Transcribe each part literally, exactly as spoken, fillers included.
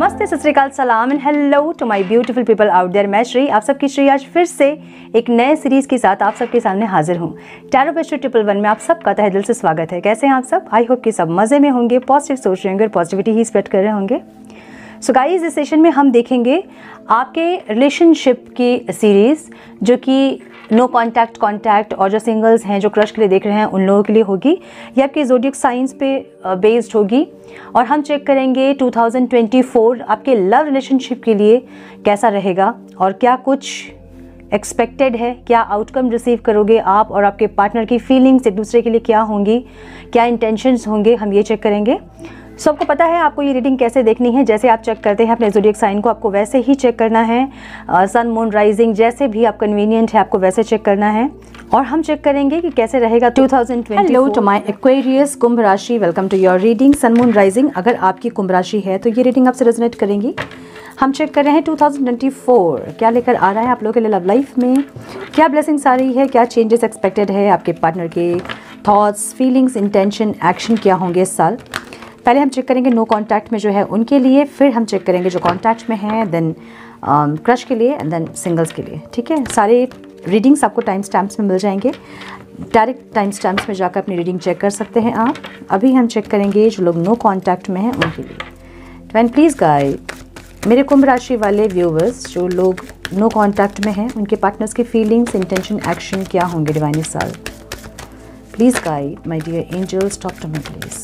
नमस्ते, सत श्री अकाल, सलाम and hello to my beautiful people out there. मैं श्री, आप सबकी श्री आज फिर से एक नए सीरीज के साथ आप सबके सामने हाजिर हूँ। टैरो बेस्टो ट्रिपल वन में आप सबका तहे दिल से स्वागत है। कैसे हैं आप सब? आई होप कि सब मज़े में होंगे, पॉजिटिव सोच रहे होंगे और पॉजिटिविटी ही स्प्रेड कर रहे होंगे। सो गाइस, इस सेशन में हम देखेंगे आपके रिलेशनशिप की सीरीज़, जो कि नो कॉन्टैक्ट, कॉन्टैक्ट और जो सिंगल्स हैं, जो क्रश के लिए देख रहे हैं, उन लोगों के लिए होगी। ये आपके ज़ोडिएक साइंस पे बेस्ड होगी और हम चेक करेंगे टू थाउजेंड ट्वेंटी फोर आपके लव रिलेशनशिप के लिए कैसा रहेगा और क्या कुछ एक्सपेक्टेड है, क्या आउटकम रिसीव करोगे आप और आपके पार्टनर की फीलिंग्स एक दूसरे के लिए क्या होंगी, क्या इंटेंशंस होंगे, हम ये चेक करेंगे। सो आपको पता है आपको ये रीडिंग कैसे देखनी है। जैसे आप चेक करते हैं अपने ज़ोडिएक साइन को, आपको वैसे ही चेक करना है। सन, मून, राइजिंग, जैसे भी आप कन्वीनियंट है आपको वैसे चेक करना है। और हम चेक करेंगे कि कैसे रहेगा two thousand twenty four. Hello to my Aquarius कुंभ राशि, welcome to your reading. Sun, moon, rising अगर आपकी कुंभ राशि है तो ये रीडिंग आपसे रेजोनेट करेंगी। हम चेक कर रहे हैं टू थाउजेंड ट्वेंटी फोर क्या लेकर आ रहा है आप लोगों के लिए लव लाइफ में, क्या ब्लेसिंग्स आ रही है, क्या चेंजेस एक्सपेक्टेड है, आपके पार्टनर के थॉट्स, फीलिंग्स, इंटेंशन, एक्शन क्या होंगे इस साल। पहले हम चेक करेंगे नो कॉन्टैक्ट में जो है उनके लिए, फिर हम चेक करेंगे जो कॉन्टैक्ट में है, देन क्रश के लिए एंड देन सिंगल्स के लिए। ठीक है, सारे रीडिंग्स आपको टाइम स्टैम्प्स में मिल जाएंगे। डायरेक्ट टाइम स्टैम्प्स में जाकर अपनी रीडिंग चेक कर सकते हैं आप। अभी हम चेक करेंगे जो लोग नो कॉन्टैक्ट में हैं उनके लिए। डिवाइन प्लीज़ गाइड मेरे कुंभ राशि वाले व्यूवर्स, जो लोग नो कॉन्टैक्ट में हैं, उनके पार्टनर्स की फीलिंग्स, इंटेंशन, एक्शन क्या होंगे डिवाइन इस साल। Please guide my dear angels, talk to me please.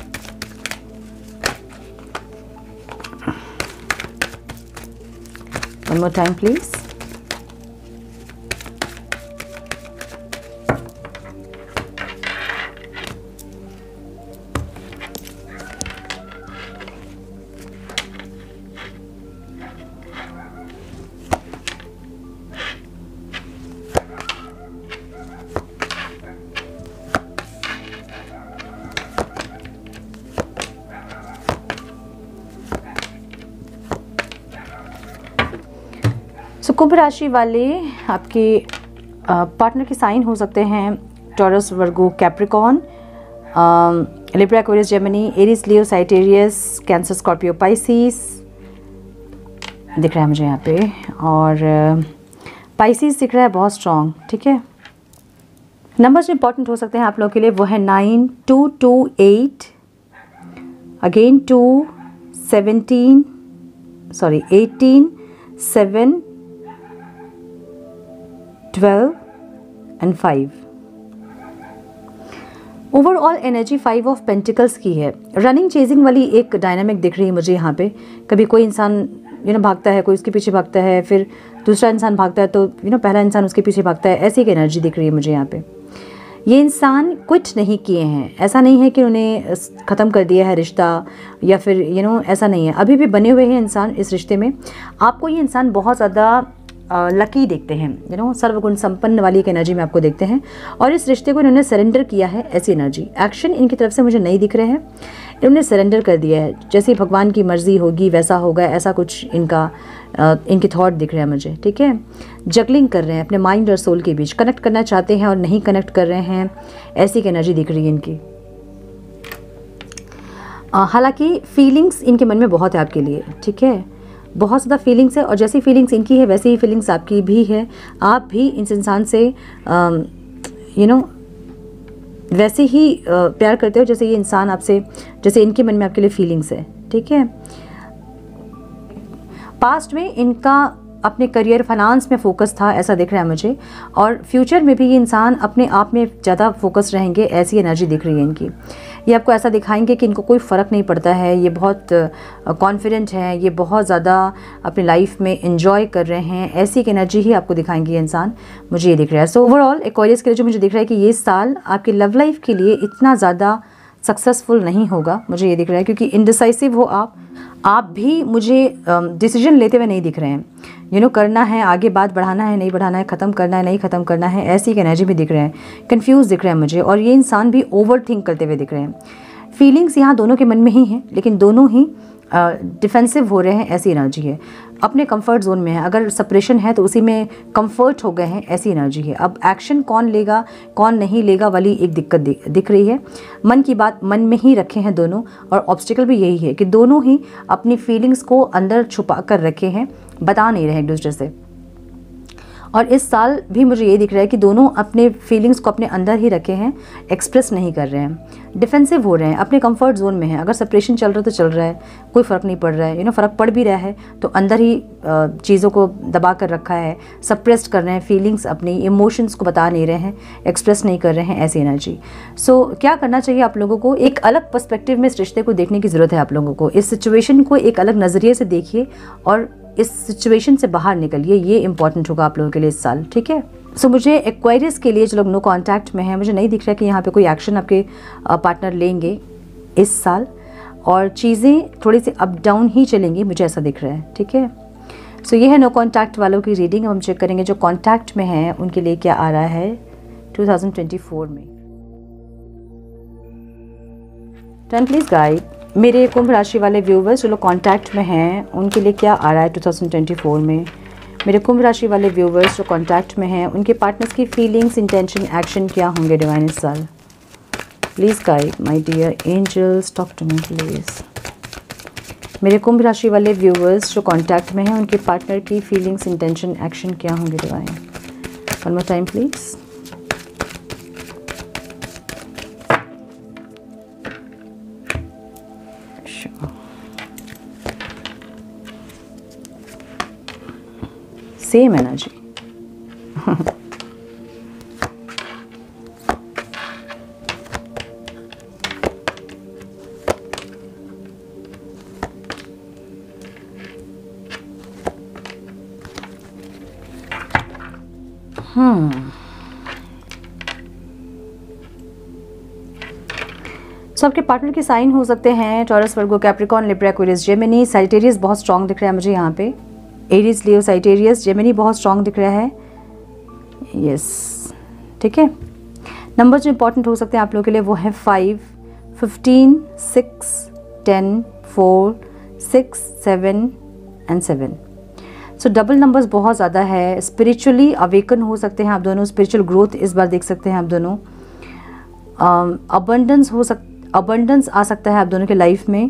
One more time, please. कुंभ राशि वाले आपके पार्टनर के साइन हो सकते हैं Taurus, Virgo, Capricorn, Libra, Aquarius, Gemini, Aries, Leo, Sagittarius, Cancer, Scorpio, Pisces दिख रहा है मुझे यहाँ पे। और पाइसिस दिख रहा है बहुत स्ट्रॉन्ग। ठीक है, नंबर्स इंपॉर्टेंट हो सकते हैं आप लोगों के लिए, वो है nine, two, two, eight, again two, seventeen, sorry eighteen, seven, twelve and five. Overall energy five of pentacles की है। रनिंग चेजिंग वाली एक डायनामिक दिख रही है मुझे यहाँ पे। कभी कोई इंसान यू नो भागता है, कोई उसके पीछे भागता है, फिर दूसरा इंसान भागता है तो यू नो पहला इंसान उसके पीछे भागता है। ऐसी एक एनर्जी दिख रही है मुझे यहाँ पे। ये इंसान क्विट नहीं किए हैं, ऐसा नहीं है कि उन्हें ख़त्म कर दिया है रिश्ता या फिर यू नो ऐसा नहीं है, अभी भी बने हुए हैं इंसान इस रिश्ते में। आपको ये इंसान बहुत ज़्यादा लकी देखते हैं, यू नो सर्वगुण संपन्न वाली एक एनर्जी में आपको देखते हैं और इस रिश्ते को इन्होंने सरेंडर किया है। ऐसी एनर्जी, एक्शन इनकी तरफ से मुझे नहीं दिख रहे हैं, इन्होंने सरेंडर कर दिया है। जैसे भगवान की मर्जी होगी वैसा होगा, ऐसा कुछ इनका इनके थॉट दिख रहे हैं मुझे। ठीक है, जगलिंग कर रहे हैं अपने माइंड और सोल के बीच, कनेक्ट करना चाहते हैं और नहीं कनेक्ट कर रहे हैं, ऐसी एक एनर्जी दिख रही है इनकी। हालांकि फीलिंग्स इनके मन में बहुत है आपके लिए। ठीक है, बहुत ज़्यादा फीलिंग्स है और जैसी फीलिंग्स इनकी है वैसी ही फीलिंग्स आपकी भी है। आप भी इस इंसान से यू नो वैसे ही uh, प्यार करते हो जैसे ये इंसान आपसे, जैसे इनके मन में आपके लिए फीलिंग्स है। ठीक है, पास्ट में इनका अपने करियर, फाइनेंस में फोकस था, ऐसा दिख रहा है मुझे, और फ्यूचर में भी ये इंसान अपने आप में ज़्यादा फोकस रहेंगे, ऐसी एनर्जी दिख रही है इनकी। ये आपको ऐसा दिखाएंगे कि इनको कोई फ़र्क नहीं पड़ता है, ये बहुत कॉन्फिडेंट हैं, ये बहुत ज़्यादा अपनी लाइफ में एंजॉय कर रहे हैं, ऐसी एक एनर्जी ही आपको दिखाएंगे ये इंसान, मुझे ये दिख रहा है। सो ओवरऑल एक्वेरियस के लिए जो मुझे दिख रहा है कि ये साल आपकी लव लाइफ के लिए इतना ज़्यादा सक्सेसफुल नहीं होगा, मुझे ये दिख रहा है, क्योंकि इनडिसाइसिव हो आप आप भी मुझे डिसीजन लेते हुए नहीं दिख रहे हैं। यू नो करना है, आगे बात बढ़ाना है, नहीं बढ़ाना है, ख़त्म करना है, नहीं ख़त्म करना है, ऐसी एक एनर्जी भी दिख रहे हैं। कंफ्यूज दिख रहे हैं मुझे और ये इंसान भी ओवर थिंक करते हुए दिख रहे हैं। फीलिंग्स यहाँ दोनों के मन में ही हैं, लेकिन दोनों ही डिफेंसिव हो रहे हैं, ऐसी एनर्जी है। अपने कंफर्ट जोन में है, अगर सेपरेशन है तो उसी में कंफर्ट हो गए हैं, ऐसी एनर्जी है। अब एक्शन कौन लेगा कौन नहीं लेगा वाली एक दिक्कत दिख रही है। मन की बात मन में ही रखे हैं दोनों, और ऑब्स्टिकल भी यही है कि दोनों ही अपनी फीलिंग्स को अंदर छुपा कर रखे हैं, बता नहीं रहे एक दूसरे से। और इस साल भी मुझे ये दिख रहा है कि दोनों अपने फीलिंग्स को अपने अंदर ही रखे हैं, एक्सप्रेस नहीं कर रहे हैं, डिफेंसिव हो रहे हैं, अपने कंफर्ट जोन में हैं। अगर सेपरेशन चल रहा है तो चल रहा है, कोई फ़र्क नहीं पड़ रहा है, यू नो फ़र्क पड़ भी रहा है तो अंदर ही चीज़ों को दबा कर रखा है, सप्रेस्ड कर रहे हैं, फीलिंग्स अपनी इमोशंस को बता नहीं रहे हैं, एक्सप्रेस नहीं कर रहे हैं, ऐसी एनर्जी। सो so, क्या करना चाहिए आप लोगों को? एक अलग पर्सपेक्टिव में इस रिश्ते को देखने की ज़रूरत है आप लोगों को। इस सिचुएशन को एक अलग नज़रिए से देखिए और इस सिचुएशन से बाहर निकलिए, ये इंपॉर्टेंट होगा आप लोगों के लिए इस साल, ठीक है। सो so, मुझे एक्वायरियस के लिए जो लोग नो कांटेक्ट में हैं, मुझे नहीं दिख रहा है कि यहाँ पे कोई एक्शन आपके पार्टनर लेंगे इस साल, और चीज़ें थोड़ी सी अप डाउन ही चलेंगी, मुझे ऐसा दिख रहा है, ठीक है। सो so, ये है नो कांटेक्ट वालों की रीडिंग। हम चेक करेंगे जो कांटेक्ट में हैं उनके लिए क्या आ रहा है टू थाउजेंड ट्वेंटी फोर में। Turn please guide. मेरे कुंभ राशि वाले व्यूवर्स जो लोग कांटेक्ट में हैं उनके लिए क्या आ रहा है टू थाउजेंड ट्वेंटी फोर में। मेरे कुंभ राशि वाले व्यूवर्स जो कांटेक्ट में हैं उनके पार्टनर्स की फीलिंग्स, इंटेंशन, एक्शन क्या होंगे डिवाइन इस साल। Please guide my dear angels, talk to me please. मेरे कुंभ राशि वाले व्यूवर्स जो कांटेक्ट में हैं उनके पार्टनर की फीलिंग्स, इंटेंशन, एक्शन क्या होंगे divine. One more time please. Same energy. Hmm so आपके पार्टनर के साइन हो सकते हैं Taurus, Virgo, Capricorn, Libra, Aquarius, Gemini, Sagittarius बहुत स्ट्रांग दिख रहा है मुझे यहाँ पे। एरीज, लियो, सैजिटेरियस, जेमिनी बहुत स्ट्रांग दिख रहा है, यस, ठीक है। नंबर्स जो इंपॉर्टेंट हो सकते हैं आप लोगों के लिए वो है five, fifteen, six, ten, four, six, seven and seven. So double numbers बहुत ज़्यादा है। स्पिरिचुअली अवेकन हो सकते हैं आप दोनों, स्पिरिचुअल ग्रोथ इस बार देख सकते हैं आप दोनों। अबंडेंस um, हो सक अबंडेंस आ सकता है आप दोनों के लाइफ में।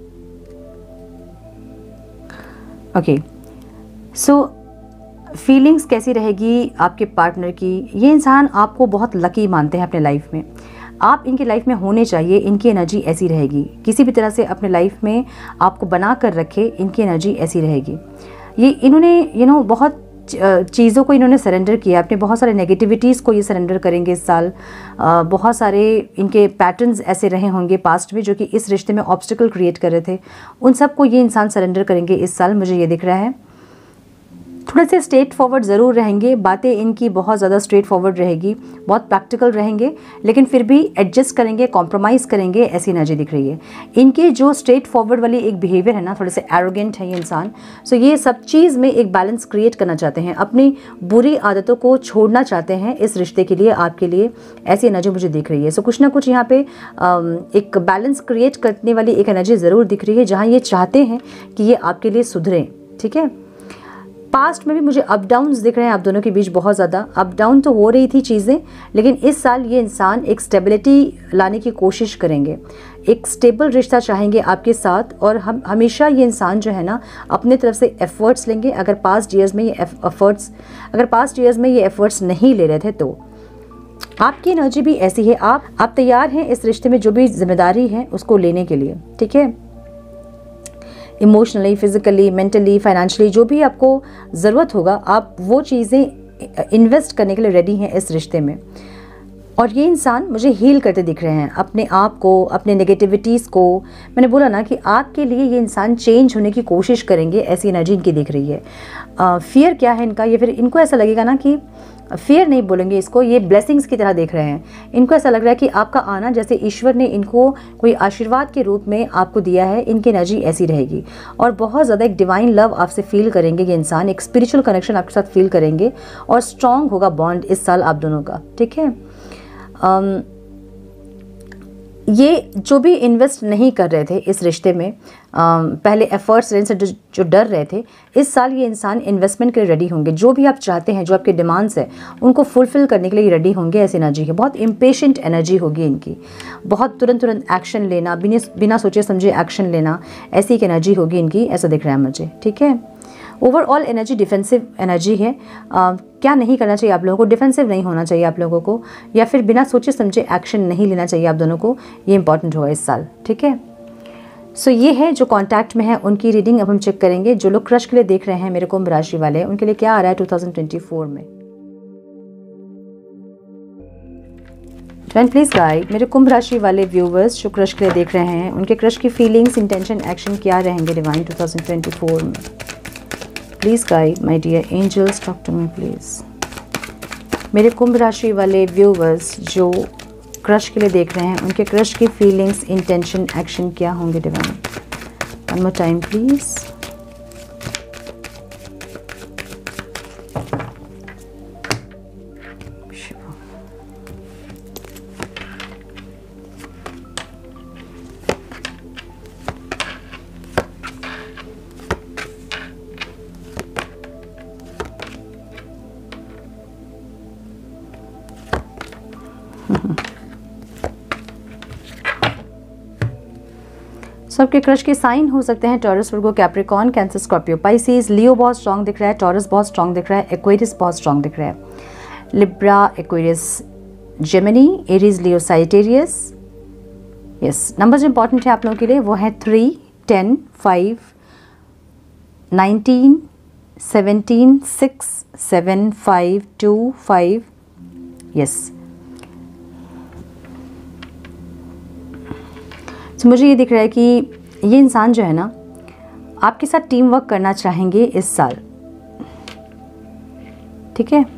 ओके, सो फीलिंग्स कैसी रहेगी आपके पार्टनर की? ये इंसान आपको बहुत लकी मानते हैं अपने लाइफ में, आप इनके लाइफ में होने चाहिए, इनकी एनर्जी ऐसी रहेगी। किसी भी तरह से अपने लाइफ में आपको बना कर रखे, इनकी एनर्जी ऐसी रहेगी। ये इन्होंने यू नो बहुत चीज़ों को इन्होंने सरेंडर किया, अपने बहुत सारे नेगेटिविटीज़ को ये सरेंडर करेंगे इस साल। आ, बहुत सारे इनके पैटर्न्स ऐसे रहे होंगे पास्ट में जो कि इस रिश्ते में ऑब्स्टिकल क्रिएट कर रहे थे, उन सबको ये इंसान सरेंडर करेंगे इस साल, मुझे ये दिख रहा है। थोड़े से स्ट्रेट फॉरवर्ड ज़रूर रहेंगे, बातें इनकी बहुत ज़्यादा स्ट्रेट फॉरवर्ड रहेगी, बहुत प्रैक्टिकल रहेंगे, लेकिन फिर भी एडजस्ट करेंगे, कॉम्प्रोमाइज़ करेंगे, ऐसी एनर्जी दिख रही है। इनके जो स्ट्रेट फॉरवर्ड वाली एक बिहेवियर है ना, थोड़े से एरोगेंट है ये इंसान। सो ये सब चीज़ में एक बैलेंस क्रिएट करना चाहते हैं, अपनी बुरी आदतों को छोड़ना चाहते हैं इस रिश्ते के लिए, आपके लिए, ऐसी एनर्जी मुझे दिख रही है। सो कुछ ना कुछ यहाँ पे एक बैलेंस क्रिएट करने वाली एक एनर्जी ज़रूर दिख रही है, जहाँ ये चाहते हैं कि ये आपके लिए सुधरें, ठीक है। पास्ट में भी मुझे अप डाउन्स दिख रहे हैं आप दोनों के बीच, बहुत ज़्यादा अप डाउन तो हो रही थी चीज़ें, लेकिन इस साल ये इंसान एक स्टेबिलिटी लाने की कोशिश करेंगे, एक स्टेबल रिश्ता चाहेंगे आपके साथ। और हम हमेशा ये इंसान जो है ना अपने तरफ से एफर्ट्स लेंगे। अगर पास्ट ईयर्स में ये एफर्ट्स अगर पास्ट ईयर्स में ये एफर्ट्स नहीं ले रहे थे तो आपकी एनर्जी भी ऐसी है, आप आप तैयार हैं इस रिश्ते में जो भी जिम्मेदारी है उसको लेने के लिए, ठीक है। इमोशनली, फिजिकली, मेंटली, फाइनेंशियली जो भी आपको ज़रूरत होगा, आप वो चीज़ें इन्वेस्ट करने के लिए रेडी हैं इस रिश्ते में। और ये इंसान मुझे हील करते दिख रहे हैं अपने आप को, अपने नेगेटिविटीज़ को। मैंने बोला ना कि आपके लिए ये इंसान चेंज होने की कोशिश करेंगे, ऐसी एनर्जी इनकी दिख रही है। फियर क्या है इनका, ये फिर इनको ऐसा लगेगा ना कि फियर नहीं बोलेंगे इसको, ये ब्लेसिंग्स की तरह देख रहे हैं। इनको ऐसा लग रहा है कि आपका आना जैसे ईश्वर ने इनको कोई आशीर्वाद के रूप में आपको दिया है, इनकी एनर्जी ऐसी रहेगी। और बहुत ज़्यादा एक डिवाइन लव आपसे फील करेंगे ये इंसान, एक स्पिरिचुअल कनेक्शन आपके साथ फील करेंगे, और स्ट्रॉन्ग होगा बॉन्ड इस साल आप दोनों का, ठीक है। um, ये जो भी इन्वेस्ट नहीं कर रहे थे इस रिश्ते में, आ, पहले एफर्ट्स लेने से जो, जो डर रहे थे, इस साल ये इंसान इन्वेस्टमेंट के लिए रेडी होंगे। जो भी आप चाहते हैं, जो आपके डिमांड्स है, उनको फुलफिल करने के लिए रेडी होंगे। ऐसी एनर्जी है, बहुत इम्पेशेंट एनर्जी होगी इनकी, बहुत तुरंत तुरंत एक्शन लेना, बिना बिना सोचे समझे एक्शन लेना, ऐसी एक एनर्जी होगी इनकी, ऐसा दिख रहा है मुझे। ठीक है, ओवरऑल एनर्जी डिफेंसिव एनर्जी है। आ, क्या नहीं करना चाहिए आप लोगों को, डिफेंसिव नहीं होना चाहिए आप लोगों को, या फिर बिना सोचे समझे एक्शन नहीं लेना चाहिए आप दोनों को। ये इंपॉर्टेंट होगा इस साल। ठीक है, सो so, ये है जो कांटेक्ट में है उनकी रीडिंग। अब हम चेक करेंगे जो लोग क्रश के लिए देख रहे हैं, मेरे कुंभ राशि वाले, उनके लिए क्या आ रहा है टू थाउजेंड ट्वेंटी फोर में। प्लीज गाइड मेरे कुंभ राशि वाले व्यूवर्स जो क्रश के लिए देख रहे हैं, उनके क्रश की फीलिंग्स, इंटेंशन, एक्शन क्या रहेंगे divine two thousand twenty four में। Please guide my dear angels, talk to me please. मेरे कुंभ राशि वाले व्यूवर्स जो क्रश के लिए देख रहे हैं, उनके क्रश की फीलिंग्स, इंटेंशन, एक्शन क्या होंगे divine. One more time please. सबके क्रश के साइन हो सकते हैं Taurus, Virgo, Capricorn, Cancer, Scorpio, Pisces. Leo बहुत स्ट्रांग दिख रहा है, टॉरस बहुत स्ट्रांग दिख रहा है, एक्वेरियस बहुत स्ट्रांग दिख रहा है, Libra, Aquarius, Gemini, Aries, Leo, Sagittarius. Yes, numbers important है आप लोगों के लिए, वो है three, ten, five, nineteen, seventeen, six, seven, five, two, five. Yes, तो मुझे ये दिख रहा है कि ये इंसान जो है ना, आपके साथ टीम वर्क करना चाहेंगे इस साल। ठीक है,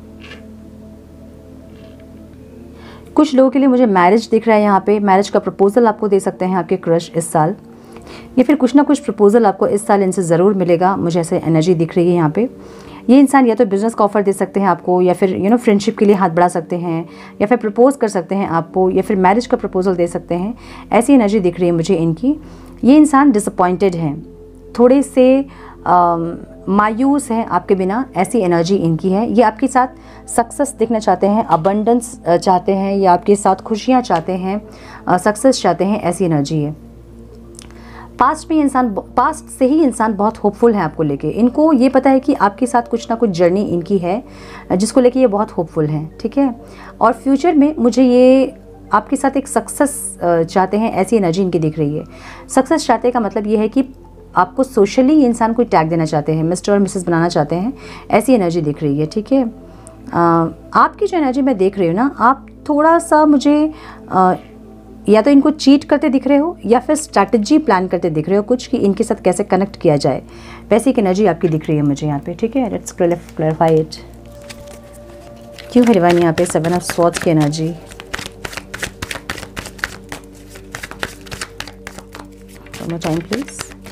कुछ लोगों के लिए मुझे मैरिज दिख रहा है यहाँ पे, मैरिज का प्रपोजल आपको दे सकते हैं आपके क्रश इस साल, या फिर कुछ ना कुछ प्रपोजल आपको इस साल इनसे ज़रूर मिलेगा। मुझे ऐसे एनर्जी दिख रही है यहाँ पे। ये इंसान या तो बिज़नेस का ऑफर दे सकते हैं आपको, या फिर यू नो फ्रेंडशिप के लिए हाथ बढ़ा सकते हैं, या फिर प्रपोज कर सकते हैं आपको, या फिर मैरिज का प्रपोजल दे सकते हैं। ऐसी एनर्जी दिख रही है मुझे इनकी। ये इंसान डिसअपॉइंटेड हैं, थोड़े से मायूस हैं आपके बिना, ऐसी एनर्जी इनकी है। ये आपके साथ सक्सेस देखना चाहते हैं, अबंडेंस चाहते हैं, या आपके साथ खुशियाँ चाहते हैं, सक्सेस चाहते हैं, ऐसी एनर्जी है। पास्ट में इंसान, पास्ट से ही इंसान बहुत होपफुल है आपको लेके। इनको ये पता है कि आपके साथ कुछ ना कुछ जर्नी इनकी है जिसको लेके ये बहुत होपफुल हैं। ठीक है, और फ्यूचर में मुझे ये आपके साथ एक सक्सेस चाहते हैं, ऐसी एनर्जी इनकी दिख रही है। सक्सेस चाहते का मतलब ये है कि आपको सोशली इंसान को टैग देना चाहते हैं, मिस्टर और मिसेस बनाना चाहते हैं, ऐसी एनर्जी दिख रही है। ठीक है, आपकी जो एनर्जी मैं देख रही हूँ ना, आप थोड़ा सा मुझे आ, या तो इनको चीट करते दिख रहे हो, या फिर स्ट्रैटेजी प्लान करते दिख रहे हो कुछ, कि इनके साथ कैसे कनेक्ट किया जाए, वैसी एक एनर्जी आपकी दिख रही है मुझे यहाँ पे। ठीक है, लेट्स क्लैरिफाई इट। क्यों है डिवाइन यहाँ पे सेवन ऑफ स्वॉर्ड्स की energy. One more time please.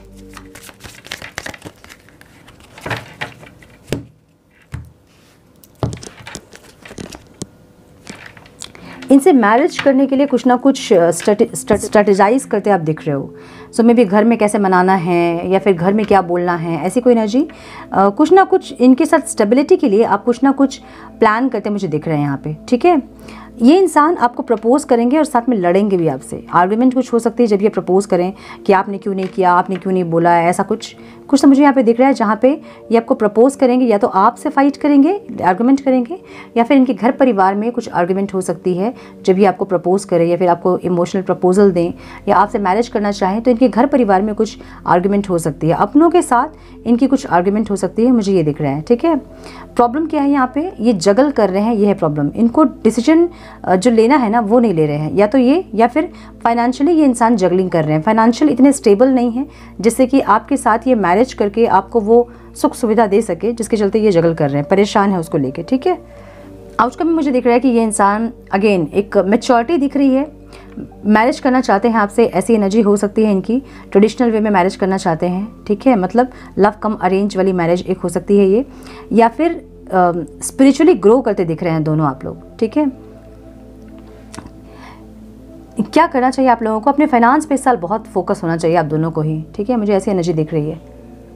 इनसे मैरिज करने के लिए कुछ ना कुछ स्ट्रेटेजाइज करते आप दिख रहे हो। सो मे बी घर में कैसे मनाना है, या फिर घर में क्या बोलना है, ऐसी कोई एनर्जी। कुछ ना कुछ इनके साथ स्टेबिलिटी के लिए आप कुछ ना कुछ प्लान करते मुझे दिख रहे हैं यहाँ पे। ठीक है, ये इंसान आपको प्रपोज करेंगे और साथ में लड़ेंगे भी आपसे। आर्गुमेंट कुछ हो सकती है जब ये प्रपोज करें कि आपने क्यों नहीं किया, आपने क्यों नहीं बोला, ऐसा कुछ कुछ तो मुझे यहाँ पे दिख रहा है, जहाँ पे ये आपको प्रपोज करेंगे, या तो आपसे फाइट करेंगे, आर्गुमेंट करेंगे, या फिर इनके घर परिवार में कुछ आर्गुमेंट हो सकती है जब ये आपको प्रपोज करें, या फिर आपको इमोशनल प्रपोजल दें, या आपसे मैरिज करना चाहें, तो इनके घर परिवार में कुछ आर्गुमेंट हो सकती है। अपनों के साथ इनकी कुछ आर्गुमेंट हो सकती है, मुझे ये दिख रहा है। ठीक है, प्रॉब्लम क्या है यहाँ पे, ये जगल कर रहे हैं, ये है प्रॉब्लम। इनको डिसीजन जो लेना है ना वो नहीं ले रहे हैं, या तो ये, या फिर फाइनेंशियली ये इंसान जगलिंग कर रहे हैं। फाइनेंशियल इतने स्टेबल नहीं है जिससे कि आपके साथ ये मैरिज करके आपको वो सुख सुविधा दे सके, जिसके चलते ये जगल कर रहे हैं, परेशान है उसको लेके। ठीक है, आउटकम में मुझे दिख रहा है कि ये इंसान अगेन एक मैच्योरिटी दिख रही है, मैरिज करना चाहते हैं आपसे, ऐसी एनर्जी हो सकती है इनकी। ट्रेडिशनल वे में मैरिज करना चाहते हैं। ठीक है, मतलब लव कम अरेंज वाली मैरिज एक हो सकती है ये, या फिर स्पिरिचुअली ग्रो करते दिख रहे हैं दोनों आप लोग। ठीक है, क्या करना चाहिए आप लोगों को? अपने फाइनेंस पे इस साल बहुत फोकस होना चाहिए आप दोनों को ही, ठीक है, मुझे ऐसी एनर्जी दिख रही है।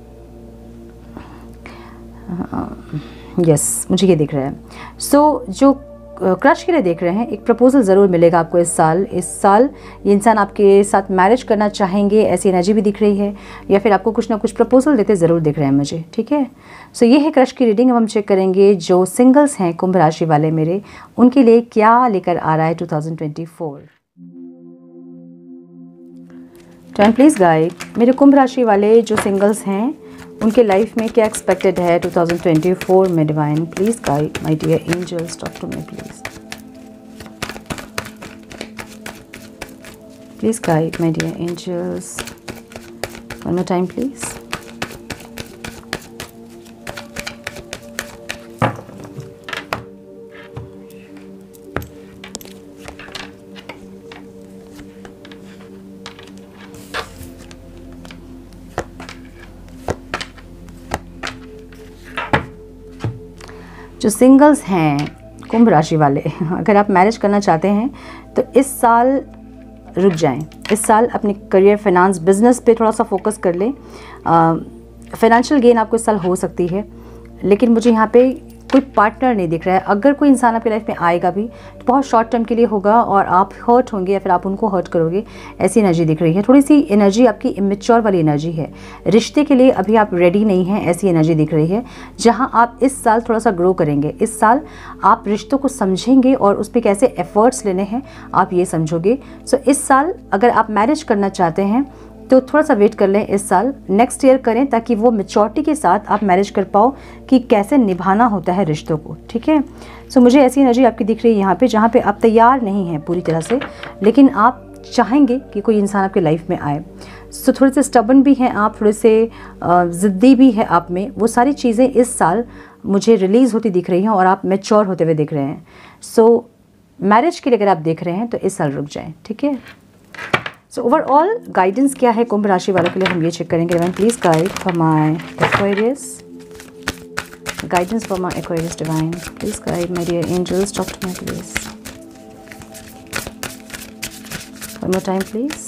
यस yes, मुझे ये दिख रहा है। सो so, जो क्रश के लिए देख रहे हैं, एक प्रपोजल ज़रूर मिलेगा आपको इस साल। इस साल ये इंसान आपके साथ मैरिज करना चाहेंगे, ऐसी एनर्जी भी दिख रही है, या फिर आपको कुछ ना कुछ प्रपोजल देते ज़रूर दिख रहे हैं मुझे, ठीक है। सो so, ये है क्रश की रीडिंग। अब हम चेक करेंगे जो सिंगल्स हैं कुंभ राशि वाले मेरे, उनके लिए क्या लेकर आ रहा है two thousand twenty four. Time please guide, मेरे कुंभ राशि वाले जो सिंगल्स हैं उनके लाइफ में क्या एक्सपेक्टेड है टू थाउजेंड ट्वेंटी फोर में। Divine please guide my dear angels, talk to me please, please guide my dear angels, one more time please. जो सिंगल्स हैं कुंभ राशि वाले, अगर आप मैरिज करना चाहते हैं तो इस साल रुक जाएं। इस साल अपने करियर, फाइनेंस, बिजनेस पे थोड़ा सा फोकस कर लें। फाइनेंशियल गेन आपको इस साल हो सकती है, लेकिन मुझे यहाँ पे कोई पार्टनर नहीं दिख रहा है। अगर कोई इंसान आपकी लाइफ में आएगा भी तो बहुत शॉर्ट टर्म के लिए होगा और आप हर्ट होंगे या फिर आप उनको हर्ट करोगे, ऐसी एनर्जी दिख रही है। थोड़ी सी एनर्जी आपकी इमेच्योर वाली एनर्जी है, रिश्ते के लिए अभी आप रेडी नहीं हैं, ऐसी एनर्जी दिख रही है। जहाँ आप इस साल थोड़ा सा ग्रो करेंगे, इस साल आप रिश्तों को समझेंगे और उस पर कैसे एफर्ट्स लेने हैं आप ये समझोगे। सो इस साल अगर आप मैरिज करना चाहते हैं तो थोड़ा सा वेट कर लें, इस साल नेक्स्ट ईयर करें, ताकि वो मैच्योरिटी के साथ आप मैरिज कर पाओ कि कैसे निभाना होता है रिश्तों को, ठीक है। सो मुझे ऐसी एनर्जी आपकी दिख रही है यहाँ पे, जहाँ पे आप तैयार नहीं हैं पूरी तरह से, लेकिन आप चाहेंगे कि कोई इंसान आपके लाइफ में आए। सो थोड़े से स्टबन भी हैं आप, थोड़े से ज़िद्दी भी है आप में। वो सारी चीज़ें इस साल मुझे रिलीज़ होती दिख रही हैं और आप मैच्योर होते हुए दिख रहे हैं। सो मैरिज के लिए अगर आप देख रहे हैं तो इस साल रुक जाएँ, ठीक है। सो ओवरऑल गाइडेंस क्या है कुंभ राशि वालों के लिए, हम ये चेक करेंगे। Divine please guide for my Aquarius, guidance for my Aquarius. Divine please guide my dear angels, talk to me please, one more time please.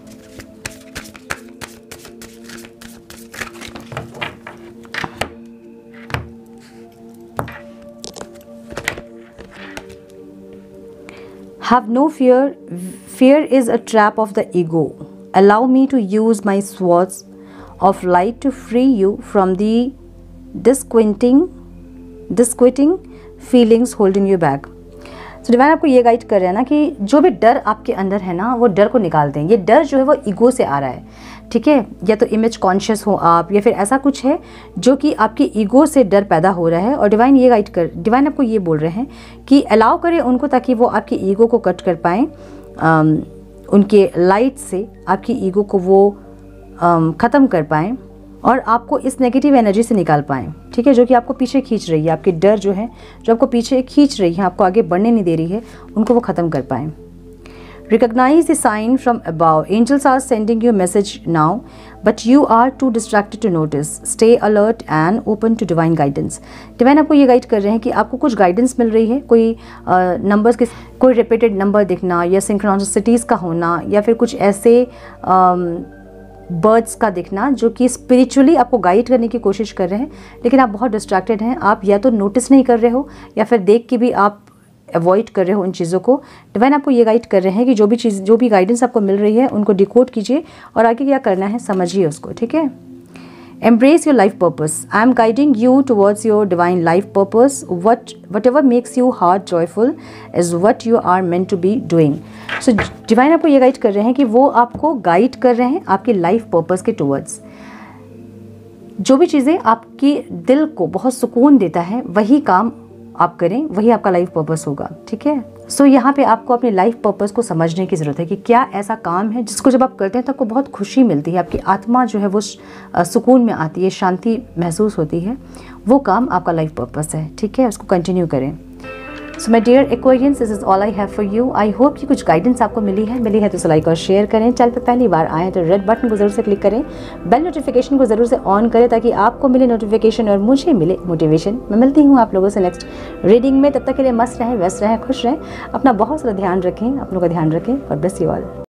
Have no fear. Fear is a trap of the ego. Allow me to use my swords of light to free you from the disquieting, disquieting feelings holding you back. So divine आपको ये guide कर रहे हैं ना कि जो भी डर आपके अंदर है ना, वो डर को निकाल दें। ये डर जो है वो ईगो से आ रहा है, ठीक है। या तो इमेज कॉन्शियस हो आप, या फिर ऐसा कुछ है जो कि आपकी ईगो से डर पैदा हो रहा है। और डिवाइन ये गाइड कर डिवाइन आपको ये बोल रहे हैं कि अलाउ करें उनको, ताकि वो आपकी ईगो को कट कर पाएँ, उनके लाइट से आपकी ईगो को वो ख़त्म कर पाएँ और आपको इस नेगेटिव एनर्जी से निकाल पाएँ, ठीक है, जो कि आपको पीछे खींच रही है। आपके डर जो है, जो आपको पीछे खींच रही है, आपको आगे बढ़ने नहीं दे रही है, उनको वो ख़त्म कर पाएँ। Recognize the sign from above. Angels are sending you a message now, but you are too distracted to notice. Stay alert and open to divine guidance. Divine आपको ये गाइड कर रहे हैं कि आपको कुछ गाइडेंस मिल रही है, कोई नंबर्स के कोई रिपीटेड नंबर दिखना, या सिंक्रोनिसिटीज़ का होना, या फिर कुछ ऐसे बर्ड्स का दिखना जो कि स्पिरिचुअली आपको गाइड करने की कोशिश कर रहे हैं, लेकिन आप बहुत डिस्ट्रैक्टेड हैं। आप या तो नोटिस नहीं कर रहे हो, या फिर देख के भी आप अवॉइड कर रहे हो उन चीज़ों को। डिवाइन आपको ये गाइड कर रहे हैं कि जो भी चीज़, जो भी गाइडेंस आपको मिल रही है, उनको डिकोड कीजिए और आगे क्या करना है समझिए उसको, ठीक है। Embrace your life purpose. I am guiding you towards your divine life purpose. What whatever makes you heart joyful is what you are meant to be doing. So divine आपको ये गाइड कर रहे हैं कि वो आपको guide कर रहे हैं आपकी लाइफ पर्पस के टुवर्ड्स। जो भी चीज़ें आपकी दिल को बहुत सुकून देता है, वही काम आप करें, वही आपका लाइफ पर्पस होगा, ठीक है। सो so, यहाँ पे आपको अपने लाइफ पर्पस को समझने की ज़रूरत है कि क्या ऐसा काम है जिसको जब आप करते हैं तो आपको बहुत खुशी मिलती है, आपकी आत्मा जो है वो सुकून में आती है, शांति महसूस होती है, वो काम आपका लाइफ पर्पस है, ठीक है। उसको कंटिन्यू करें। So my dear Aquarians, this is all I have for you. I hope कि कुछ गाइडेंस आपको मिली है मिली है तो लाइक और शेयर करें। चैनल पर पहली बार आए तो रेड बटन को जरूर से क्लिक करें, बेल नोटिफिकेशन को जरूर से ऑन करें ताकि आपको मिले नोटिफिकेशन और मुझे मिले मोटिवेशन। मैं मिलती हूँ आप लोगों से नेक्स्ट रीडिंग में। तब तक के लिए मस्त रहें, व्यस्त रहें, खुश रहें, अपना बहुत सारा ध्यान रखें, अपनों का ध्यान रखें। God bless you all.